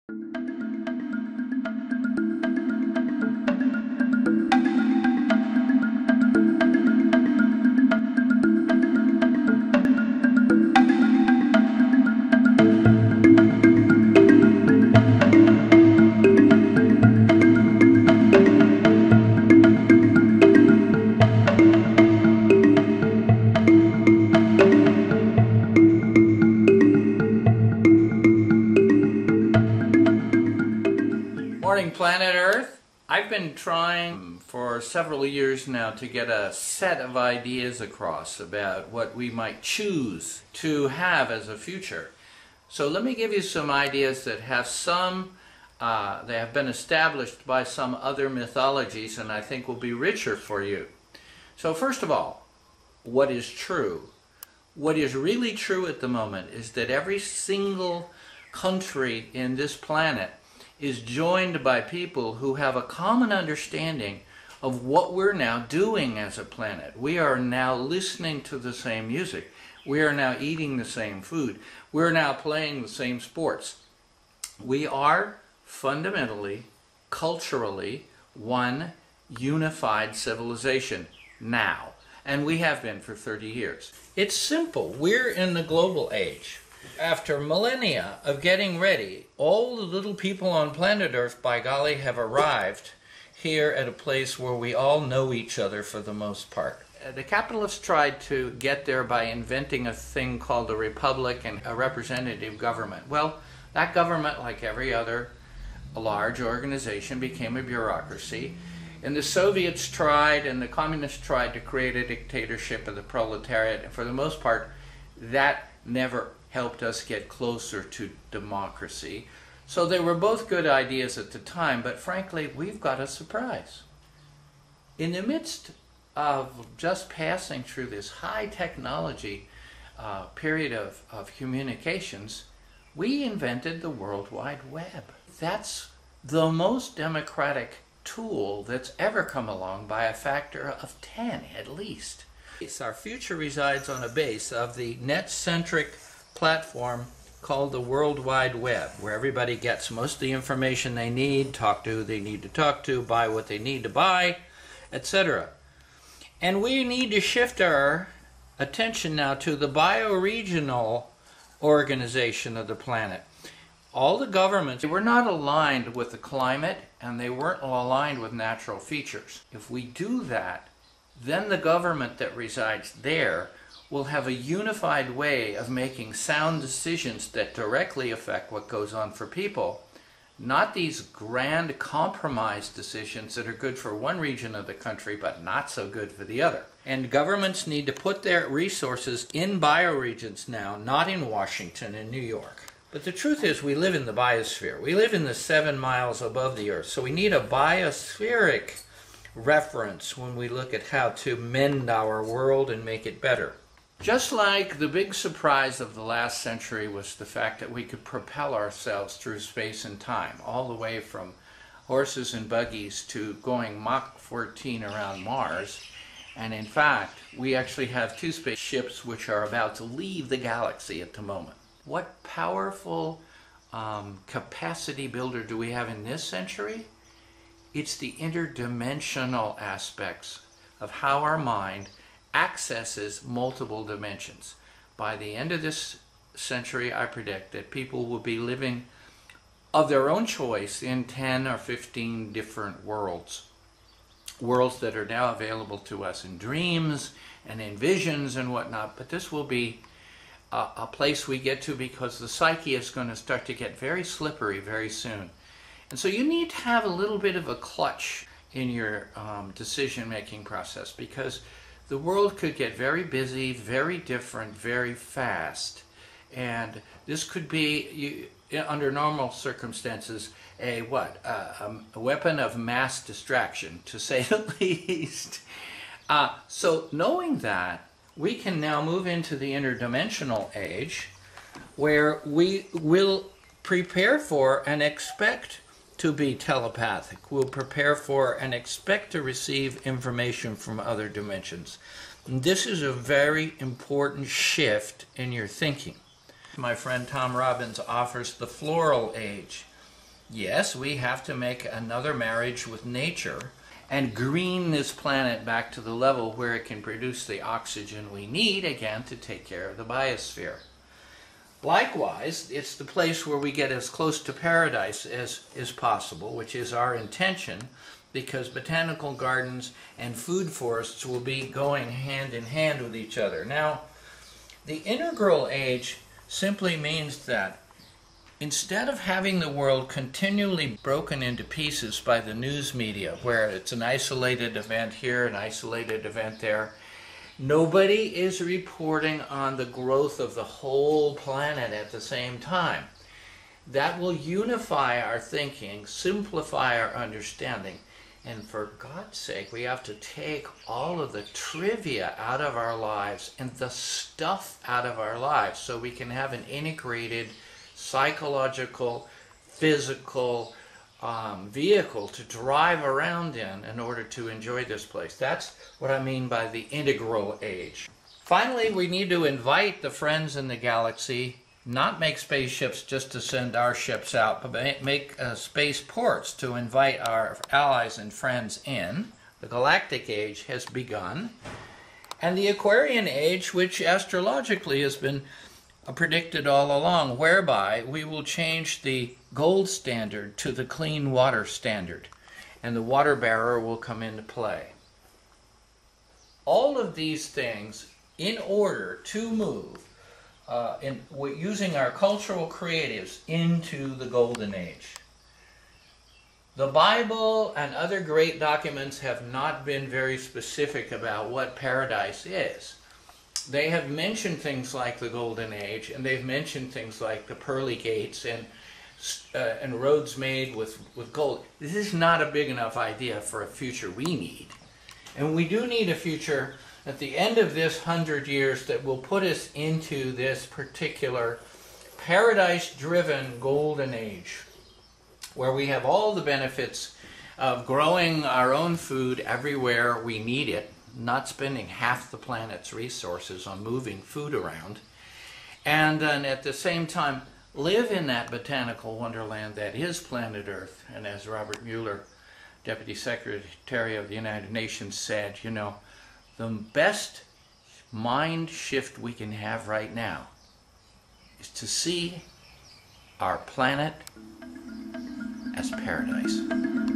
Morning, Planet Earth. I've been trying for several years now to get a set of ideas across about what we might choose to have as a future. So let me give you some ideas that have they have been established by some other mythologies and I think will be richer for you. So first of all, what is true? What is really true at the moment is that every single country in this planet is joined by people who have a common understanding of what we're now doing as a planet. We are now listening to the same music. We are now eating the same food. We're now playing the same sports. We are fundamentally, culturally, one unified civilization now. And we have been for 30 years. It's simple. We're in the global age. After millennia of getting ready, all the little people on planet Earth, by golly, have arrived here at a place where we all know each other for the most part. The capitalists tried to get there by inventing a thing called a republic and a representative government. Well, that government, like every other large organization, became a bureaucracy. And the Soviets tried and the communists tried to create a dictatorship of the proletariat. And for the most part, that never helped us get closer to democracy. So they were both good ideas at the time, but frankly, we've got a surprise. In the midst of just passing through this high technology period of communications, we invented the World Wide Web. That's the most democratic tool that's ever come along by a factor of 10 at least. Our future resides on a base of the net-centric platform called the World Wide Web, where everybody gets most of the information they need, talk to who they need to talk to, buy what they need to buy, etc. And we need to shift our attention now to the bioregional organization of the planet. All the governments, they were not aligned with the climate and they weren't aligned with natural features. If we do that, then the government that resides there will have a unified way of making sound decisions that directly affect what goes on for people, not these grand compromise decisions that are good for one region of the country but not so good for the other. And governments need to put their resources in bioregions now, not in Washington and New York. But the truth is we live in the biosphere. We live in the 7 miles above the Earth, so we need a biospheric reference when we look at how to mend our world and make it better. Just like the big surprise of the last century was the fact that we could propel ourselves through space and time, all the way from horses and buggies to going Mach 14 around Mars. And in fact, we actually have 2 spaceships which are about to leave the galaxy at the moment. What powerful capacity builder do we have in this century? It's the interdimensional aspects of how our mind accesses multiple dimensions. By the end of this century, I predict that people will be living of their own choice in 10 or 15 different worlds. Worlds that are now available to us in dreams and in visions and whatnot, but this will be a place we get to because the psyche is going to start to get very slippery very soon. And so you need to have a little bit of a clutch in your decision-making process, because the world could get very busy, very different, very fast. And this could be, under normal circumstances, a weapon of mass distraction, to say the least. So knowing that, we can now move into the interdimensional age, where we will prepare for and expect to be telepathic. We'll prepare for and expect to receive information from other dimensions. And this is a very important shift in your thinking. My friend Tom Robbins offers the floral age. Yes, we have to make another marriage with nature and green this planet back to the level where it can produce the oxygen we need again to take care of the biosphere. Likewise, it's the place where we get as close to paradise as is possible, which is our intention, because botanical gardens and food forests will be going hand in hand with each other. Now, the integral age simply means that instead of having the world continually broken into pieces by the news media, where it's an isolated event here, an isolated event there, nobody is reporting on the growth of the whole planet at the same time. That will unify our thinking, simplify our understanding, and for God's sake, we have to take all of the trivia out of our lives and the stuff out of our lives so we can have an integrated psychological, physical vehicle to drive around in order to enjoy this place. That's what I mean by the integral age. Finally, we need to invite the friends in the galaxy, not make spaceships just to send our ships out, but make space ports to invite our allies and friends in. The galactic age has begun. And the Aquarian age, which astrologically has been predicted all along, whereby we will change the gold standard to the clean water standard, and the water bearer will come into play. All of these things, in order to move using our cultural creatives into the golden age. The Bible and other great documents have not been very specific about what paradise is. They have mentioned things like the Golden Age, and they've mentioned things like the pearly gates and roads made with gold. This is not a big enough idea for a future we need. And we do need a future at the end of this 100 years that will put us into this particular paradise-driven Golden Age, where we have all the benefits of growing our own food everywhere we need it, not spending half the planet's resources on moving food around, and then at the same time live in that botanical wonderland that is planet Earth. And as Robert Mueller, Deputy Secretary of the United Nations, said, you know, the best mind shift we can have right now is to see our planet as paradise.